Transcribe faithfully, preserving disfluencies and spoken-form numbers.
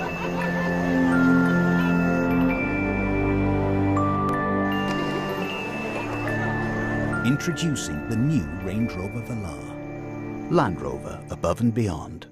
Introducing the new Range Rover Velar. Land Rover above and beyond.